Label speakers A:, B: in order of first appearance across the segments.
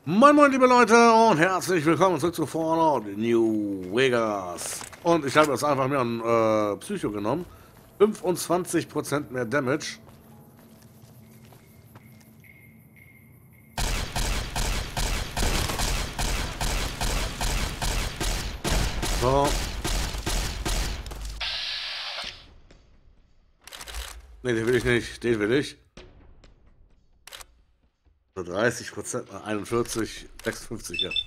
A: Moin moin liebe Leute und herzlich willkommen zurück zu Fallout New Vegas. Und ich habe jetzt einfach mir ein Psycho genommen. 25% mehr Damage. So. Ne, den will ich nicht. Den will ich. So 30%, 41, 56, ja.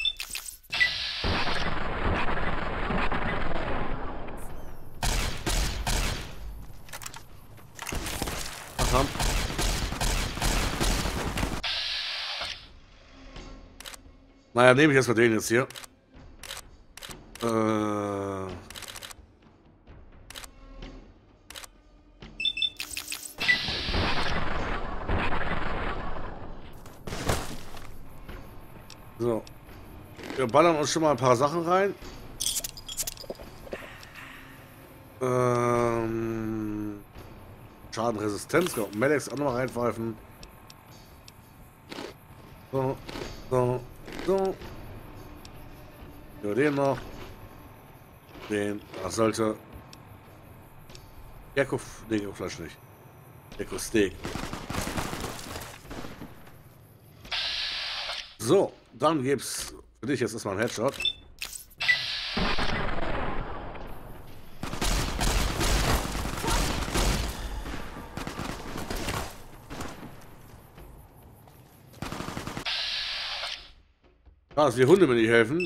A: Ach, komm. Naja, nehme ich erstmal den jetzt hier. So. Wir ballern uns schon mal ein paar Sachen rein. Schadenresistenz. Ja, Medics auch nochmal reinpfeifen. So. So. So. Ja, den noch. Den. Das sollte. Gecko. Nee, Gecko-Fleisch nicht. Gecko-Steak. So, dann gibt's für dich jetzt erstmal einen Headshot. Ah, dass die Hunde mir nicht helfen.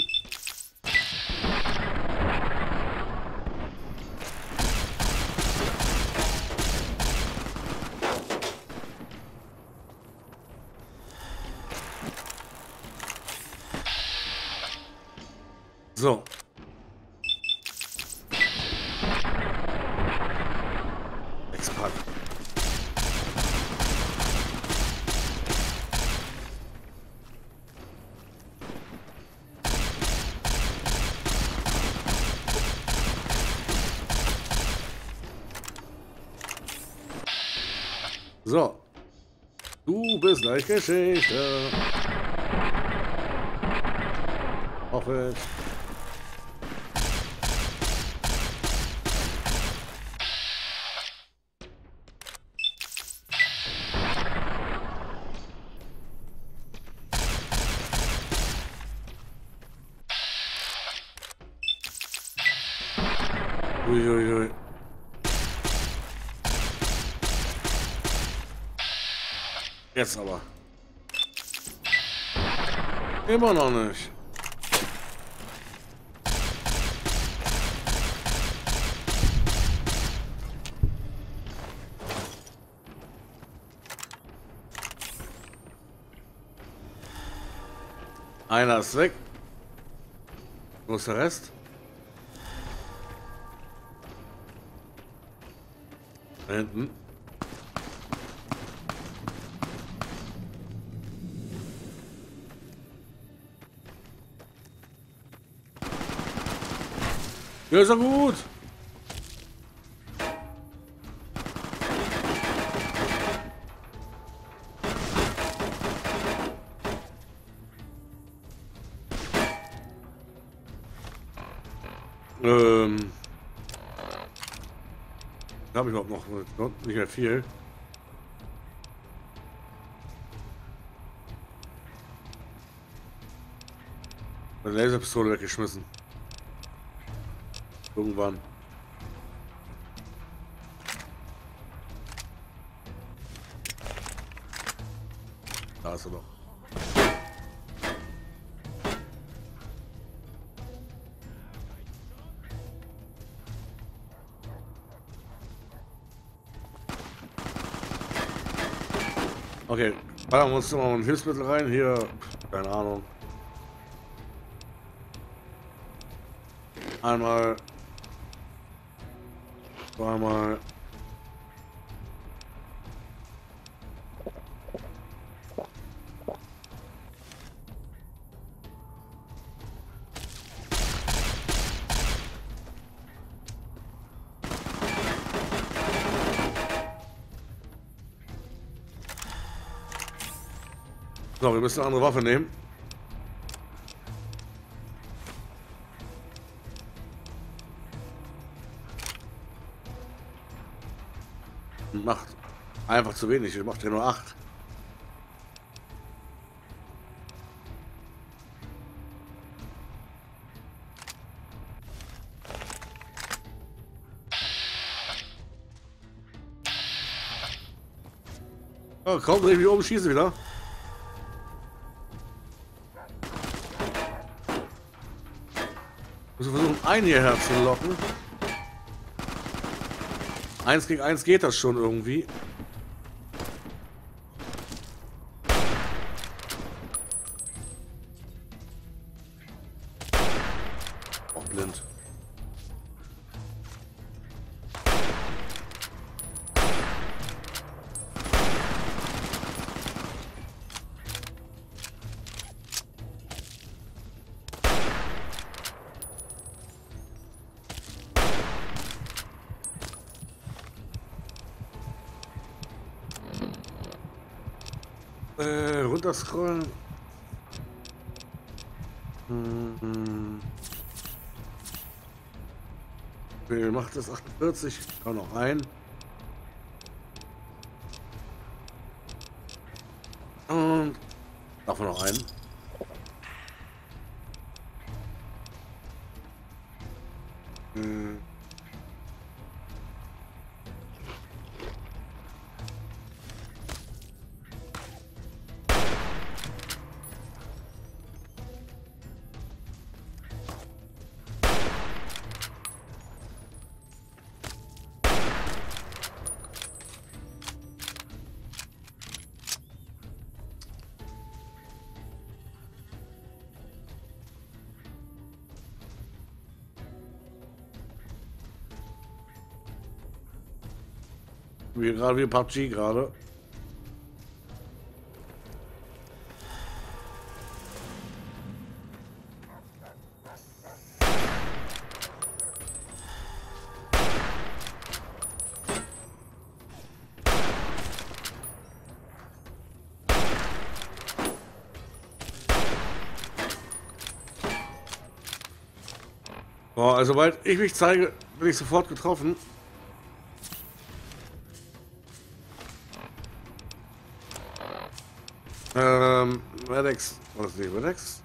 A: So. Expat. So. Du bist gleich Geschichte. Hoffe ich. Uiuiui. Jetzt aber. Immer noch nicht. Einer ist weg. Wo ist der Rest? Da hinten. Ja, ist doch gut. Habe ich überhaupt noch nicht mehr viel. Meine Laserpistole weggeschmissen. Irgendwann. Da ist er doch. Okay, ballern wir uns noch ein Hilfsmittel rein. Hier, keine Ahnung. Einmal. Zweimal. So, wir müssen eine andere Waffe nehmen. macht einfach zu wenig. Ich mache ja nur 8. Oh, kaum drehe ich mich um, schieße wieder. Muss versuchen, einen hierher zu locken. 1 gegen 1 geht das schon irgendwie. Auch blind. Runterscrollen. Okay, macht das 48. Kann noch ein. Und davon noch einen. Wie PUBG gerade. Boah, also sobald ich mich zeige, bin ich sofort getroffen. Medex, was ist die Medex?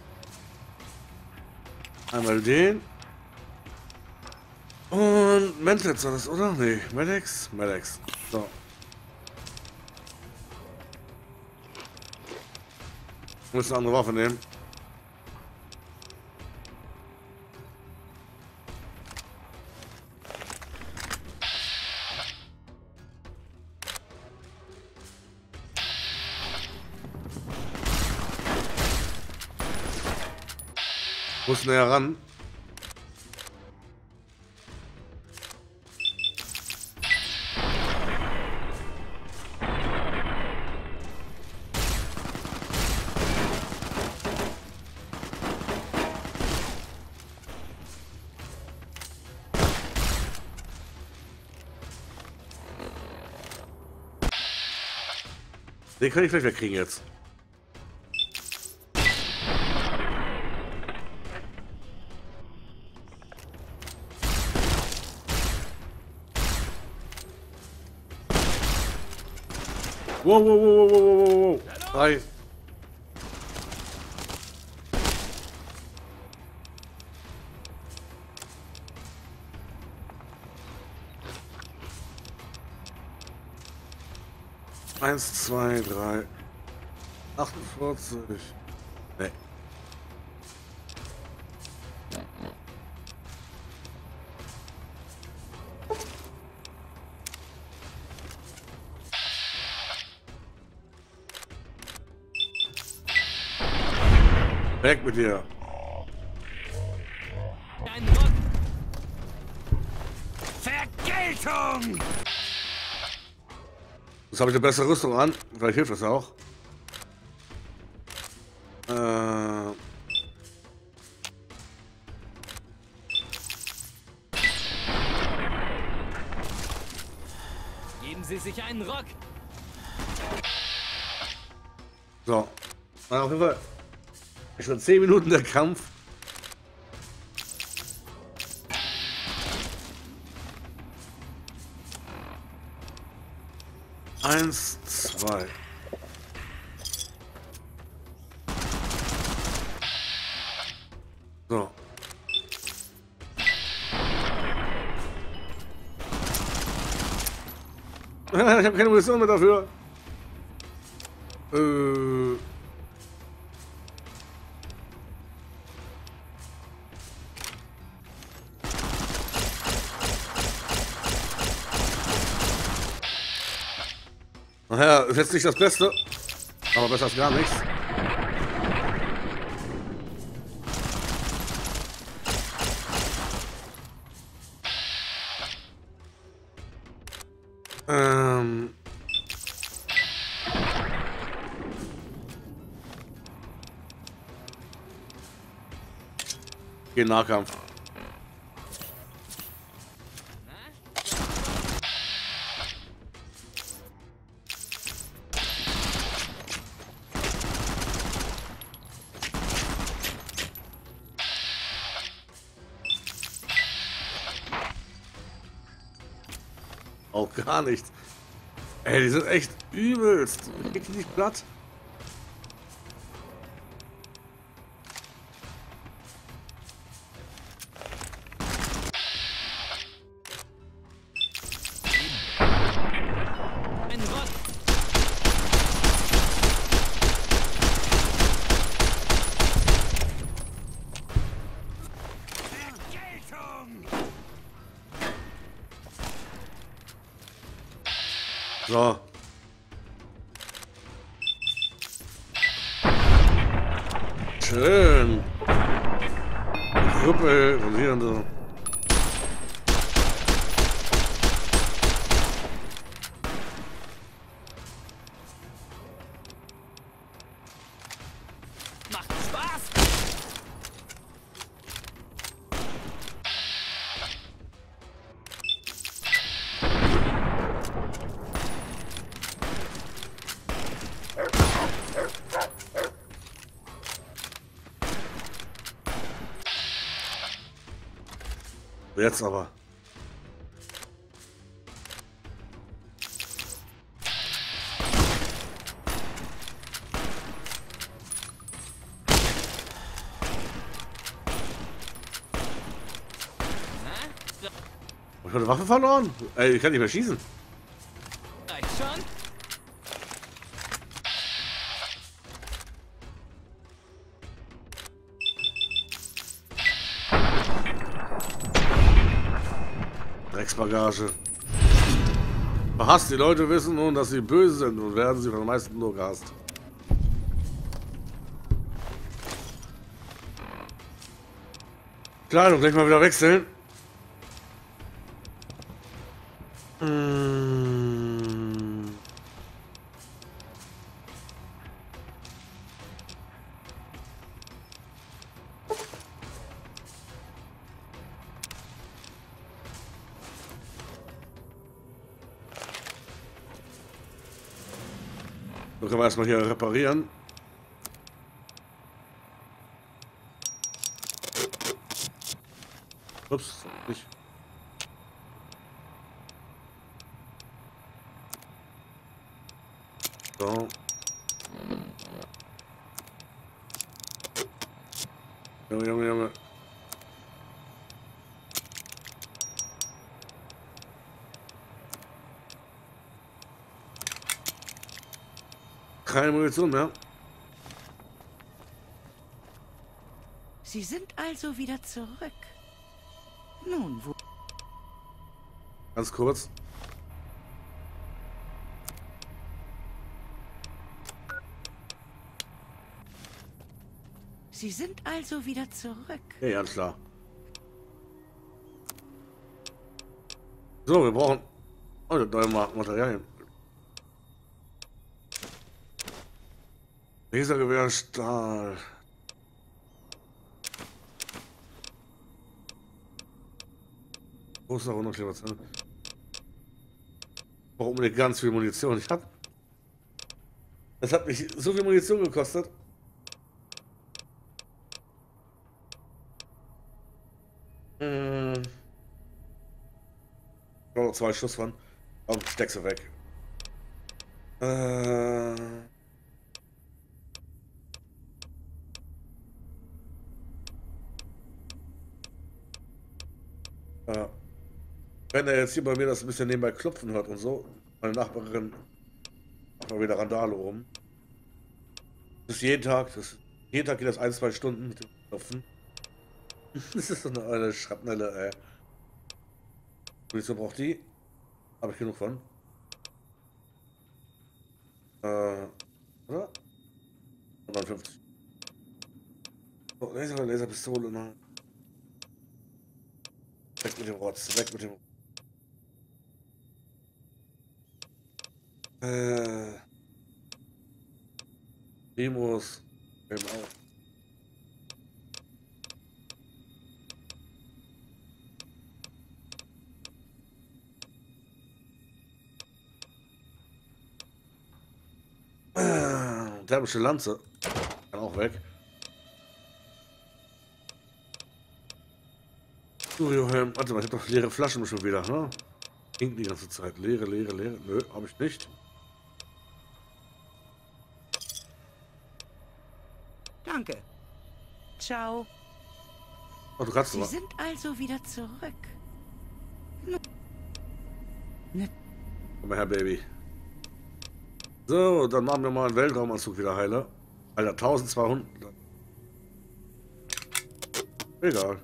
A: Einmal den. Und Mentlitz war das, oder? Nee, Medex, Medex. So. Ich muss eine andere Waffe nehmen. Muss näher ran. Den kann ich vielleicht wegkriegen jetzt. Wow, wow, wow, wow, wow, wow, wow. 3. Eins, zwei, drei. 48. Nee. Weg mit dir.
B: Vergeltung!
A: Jetzt habe ich eine bessere Rüstung an. Vielleicht hilft das auch.
B: Geben Sie sich einen Rock!
A: So. Auf jeden Fall. Schon 10 Minuten der Kampf. 1, 2. So. Ich habe keine Munition mehr dafür. Naja, ist jetzt nicht das Beste, aber besser als gar nichts. Gehen Nahkampf. Auch gar nicht. Ey, die sind echt übelst. Kriegt die nicht platt?
B: Ein Rock.
A: So. Schön. Rüppel und hier und so.
B: Macht Spaß.
A: Jetzt aber. Ich habe eine Waffe verloren. Ey, ich kann nicht mehr schießen.
B: Reicht schon.
A: Drecksbagage. Verhasst. Die Leute wissen nun, dass sie böse sind und werden sie von den meisten nur gehasst. Kleidung, gleich mal wieder wechseln. So können wir erstmal hier reparieren. Ups, nicht. So. Junge. Keine Munition mehr.
C: Sie sind also wieder zurück. Nun, wo...
A: Ganz kurz.
C: Sie sind also wieder zurück.
A: Ja, ganz klar. So, wir brauchen neue Materialien. Lasergewehr, Stahl. Großer Runterkleber. Ich brauche unbedingt ganz viel Munition. Das hat mich so viel Munition gekostet. Ich brauche noch 2 Schuss von. Und steck sie weg. Äh, ja. Wenn er jetzt hier bei mir das ein bisschen nebenbei klopfen hört und so, meine Nachbarin macht mal wieder Randale oben. Das ist jeden Tag geht das 1, 2 Stunden mit dem Klopfen. Das ist so eine Schrapnelle, ey. Wieso braucht die? Habe ich genug von. Oder? 59. Oh, Laserpistole, ne? Weg mit dem Rotz, weg mit dem. Demos. Eben auch. Thermische Lanze. Kann auch weg. Suriohelm. Warte mal, ich habe doch leere Flaschen schon wieder, ne? Ging die ganze Zeit. Leere, leere, leere. Nö, habe ich nicht.
C: Danke. Ciao.
A: Oh, du kannst
C: Sie
A: mal.
C: sind also wieder zurück.
A: Komm mal her, Baby. So, dann machen wir mal einen Weltraumanzug wieder heile. Alter, 1200. Egal.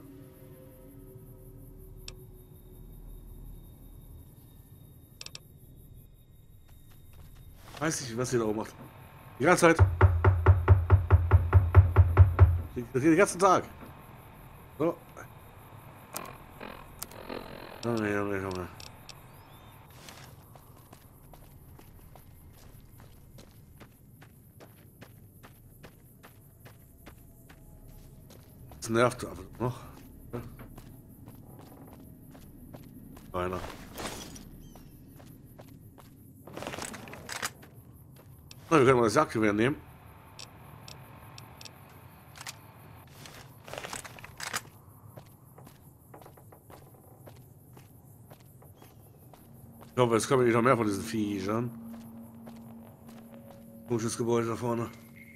A: Weiß nicht, was ihr da oben macht. Die ganze Zeit. Den ganzen Tag. So. Junge, Junge, Junge. Das nervt aber noch. Einer. Na, wir können mal das Jagdgewehr nehmen. Ich glaube, jetzt kommen wir nicht noch mehr von diesen Viechern. Komisches Gebäude da vorne.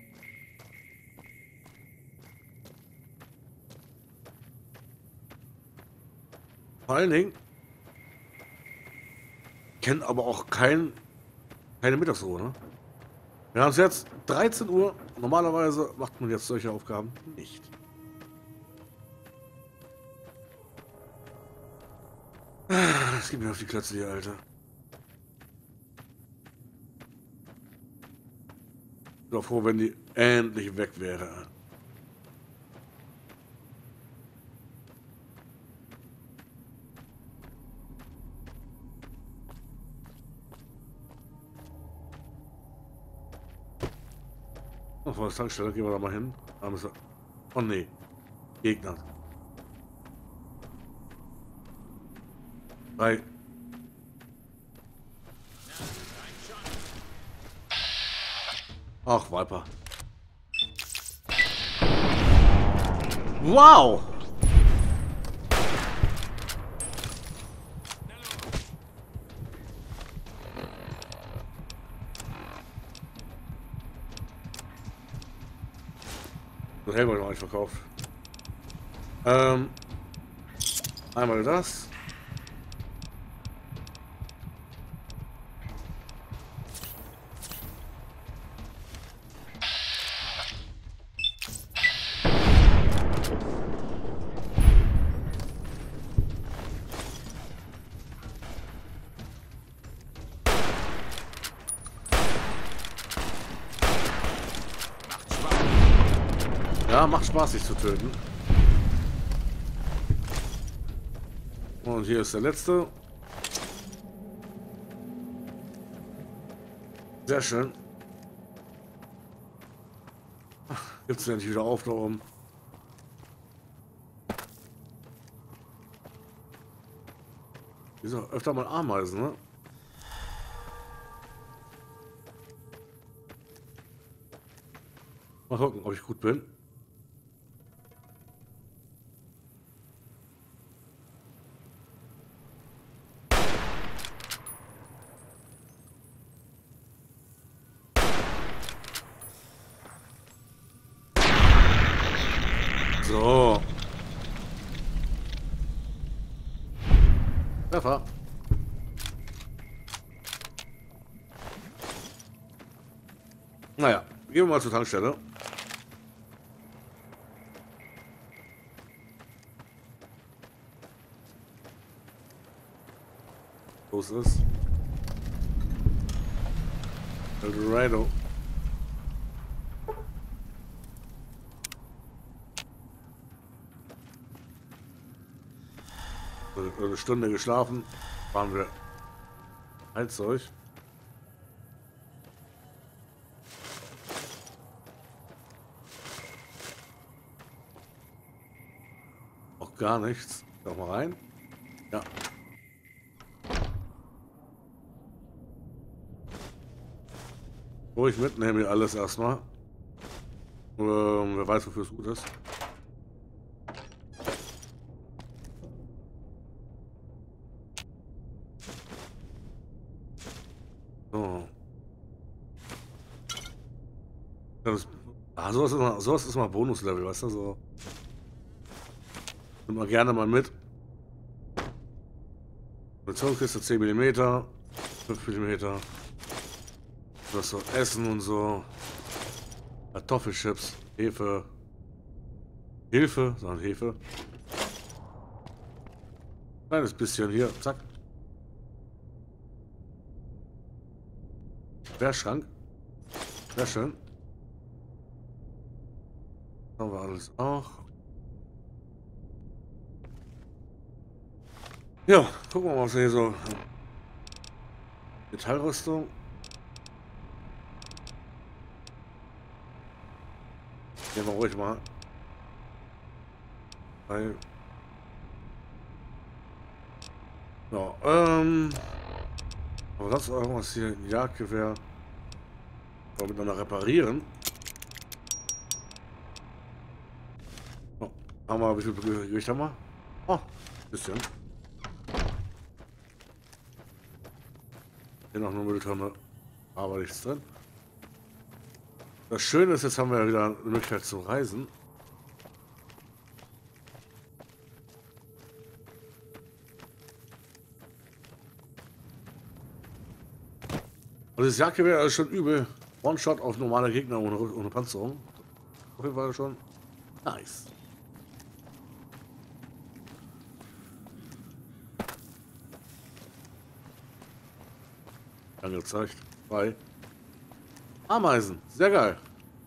A: Vor allen Dingen kennen aber auch keine Mittagsruhe, ne? Wir haben es jetzt 13 Uhr. Normalerweise macht man jetzt solche Aufgaben nicht. Es gibt mir auf die Klötze hier, Alter. Ich bin auch froh, wenn die endlich weg wäre. Noch vor der Tankstelle, gehen wir da mal hin. Da müssen wir... Oh nee, Gegner. 3. Ach, Viper. Wow! Das Helm habe ich noch nicht verkauft. Einmal das. Ja, macht Spaß, sich zu töten. Und hier ist der letzte. Sehr schön. Gibt's ja nicht wieder auf da oben. Wieso? Öfter mal Ameisen, ne? Mal gucken, ob ich gut bin. So. Treffer. Naja, gehen wir mal zur Tankstelle. Los ist. Eldorado. Eine Stunde geschlafen. Fahren wir Heizzeug. Auch gar nichts. Doch mal rein. Ja. Ruhig mitnehmen hier alles erstmal. Wer weiß, wofür es gut ist. So. Sowas ist mal Bonuslevel, weißt du? So. Nimmt man gerne mal mit. Munitionskiste 10 mm, 5 mm. Das so Essen und so. Kartoffelchips, Hefe. Hilfe, sondern Hefe. Kleines bisschen hier, zack. Sperrschrank. Sehr schön. Haben wir alles auch. Ja, gucken wir mal, was wir hier so. Metallrüstung. Nehmen wir ruhig mal. Weil. Ja, aber sonst irgendwas hier, ein Jagdgewehr. Miteinander reparieren. Oh, haben wir, wie viel Gewicht haben wir? Oh, ein bisschen. Hier noch eine Mülltonne, aber nichts drin. Das Schöne ist, jetzt haben wir ja wieder eine Möglichkeit zu reisen. Und das Jagdgewehr ist schon übel. One-Shot auf normale Gegner ohne Panzerung. Auf jeden Fall schon nice. Angezeigt. Bei Ameisen. Sehr geil.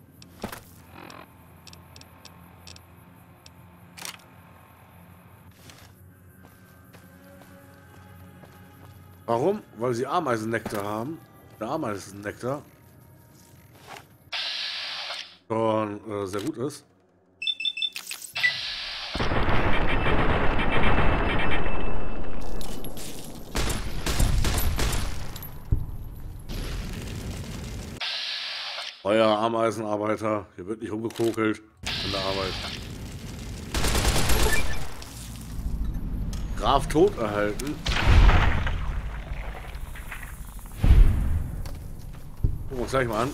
A: Warum? Weil sie Ameisennektar haben. Der Ameisennektar schon sehr gut ist. Euer Ameisenarbeiter, hier wird nicht rumgekokelt in der Arbeit. Graf tot erhalten. Gucken wir uns gleich mal an.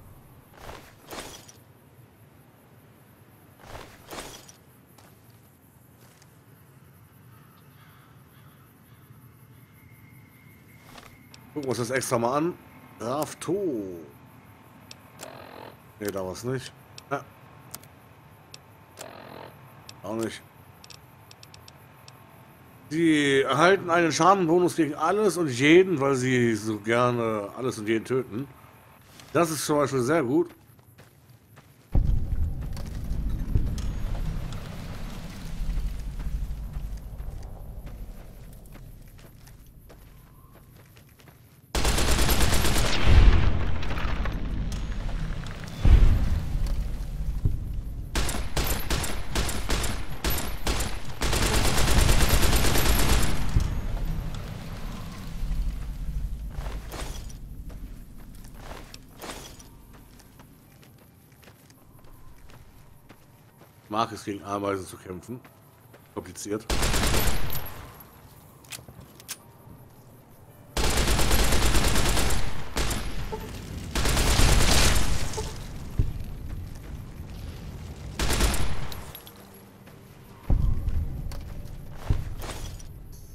A: Gucken wir uns das extra mal an. Graf tot. Ne, da war es nicht. Ja. Auch nicht. Sie erhalten einen Schadenbonus gegen alles und jeden, weil sie so gerne alles und jeden töten. Das ist zum Beispiel sehr gut. Mag es, gegen Ameisen zu kämpfen. Kompliziert.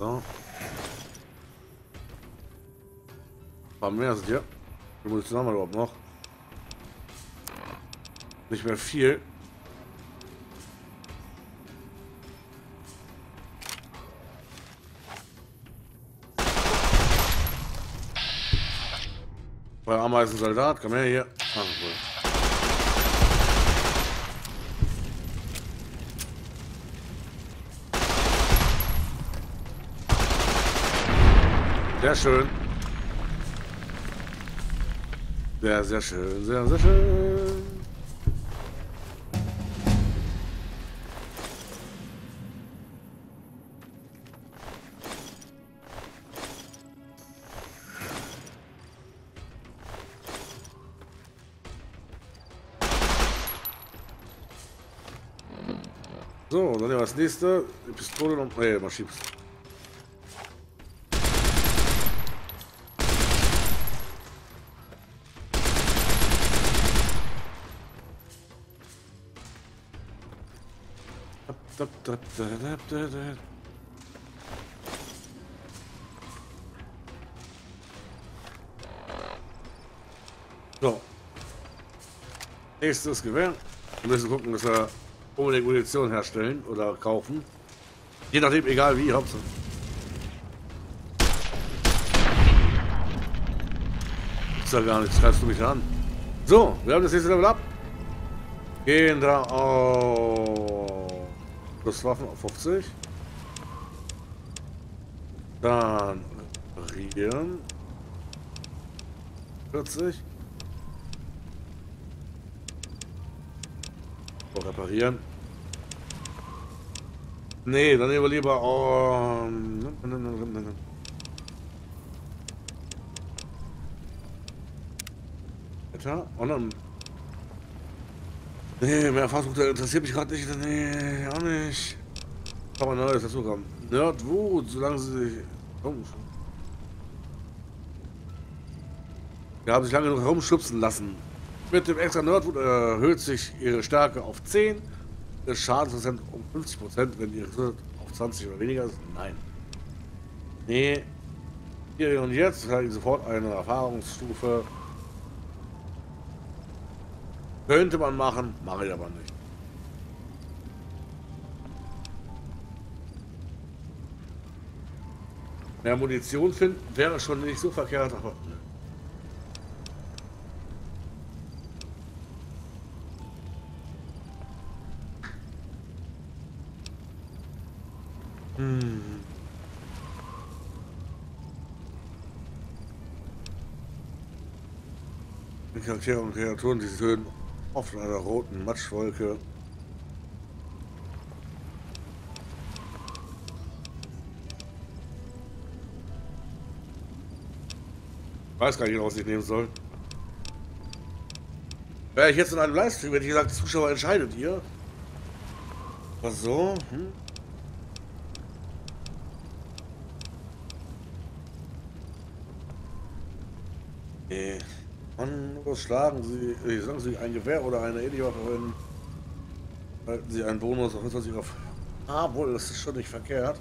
A: So. Ein paar mehr sind hier. Wie viel Munition haben wir überhaupt noch? Nicht mehr viel. Bei Ameisensoldat, komm her hier. Ah, cool. Sehr schön. Sehr, sehr schön. Sehr, sehr schön. So, dann nehmen wir das nächste. Die Pistole und Maschinenpistole. So. Nächstes Gewehr. Wir müssen gucken, dass wir unbedingt Munition herstellen oder kaufen. Je nachdem, egal wie, Hauptsache. Ist ja gar nichts, greifst du mich an. So, wir haben das nächste Level ab. Gehen da auf plus Waffen auf 50. Dann reparieren. 40. So, reparieren. Nee, dann nehmen wir lieber. Weiter. Und dann. Nee, mehr Erfahrungspunkte interessiert mich gerade nicht. Nee, auch nicht. Aber neues dazu kommen. Nerdwood, solange sie sich. Wir haben sich lange genug herumschubsen lassen. Mit dem extra Nerdwood erhöht sich ihre Stärke auf 10. Das Schadensprozent um 50%, wenn ihre Gesundheit auf 20 oder weniger ist. Nein. Nee. Hier und jetzt zeige ich sofort eine Erfahrungsstufe. Könnte man machen, mache ich aber nicht. Mehr Munition finden wäre schon nicht so verkehrt, aber ne. Die Charaktere und Kreaturen, die tönen oft in einer roten Matschwolke. Ich weiß gar nicht, was ich nehmen soll. Wäre ich jetzt in einem Livestream, hätte ich gesagt, Zuschauer entscheidet ihr. Was so? Nee. Mann, was schlagen Sie? Sagen Sie ein Gewehr oder eine ähnliche Waffe verwenden? Halten Sie einen Bonus auf 20 auf. Ah, wohl, das ist schon nicht verkehrt.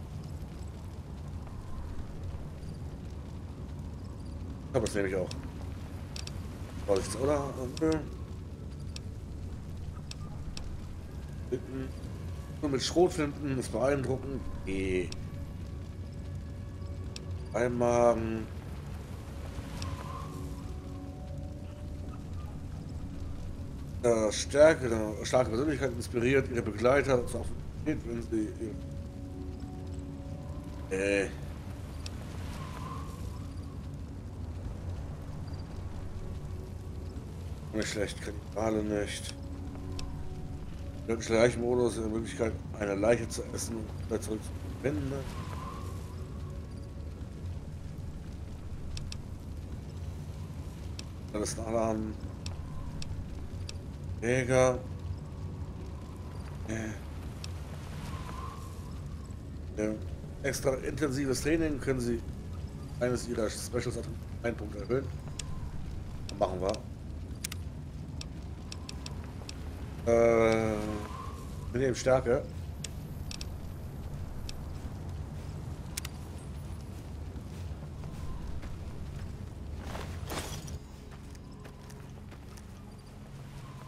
A: Aber das nehme ich auch. Vorsicht, oder? Nur mit Schrotflinten ist beeindruckend. Okay. Einmagen. Stärke, starke Persönlichkeit inspiriert ihre Begleiter zur Offenheit, wenn sie nicht schlecht, Kannibale nicht. Wirklich Leichenmodus, die Möglichkeit, eine Leiche zu essen und wieder zurück zu finden. Das ist ein Alarm. Jäger. Extra intensives Training können Sie eines Ihrer Specials auf einen Punkt erhöhen. Dann machen wir. Wir nehmen Stärke.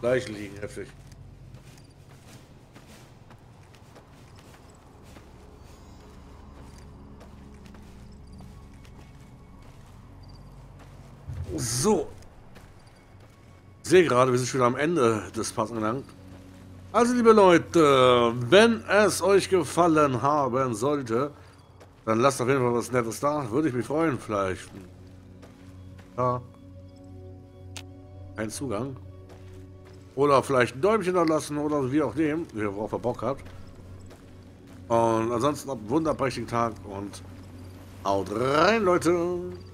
A: Leichen liegen, heftig. So. Ich sehe gerade, wir sind schon am Ende des Parts angelangt. Also, liebe Leute, wenn es euch gefallen haben sollte, dann lasst auf jeden Fall was Nettes da. Würde ich mich freuen, vielleicht. Ja. Ein Zugang. Oder vielleicht ein Däumchen da lassen oder wie auch dem, worauf ihr Bock habt. Und ansonsten habt einen wunderprächtigen Tag und haut rein, Leute.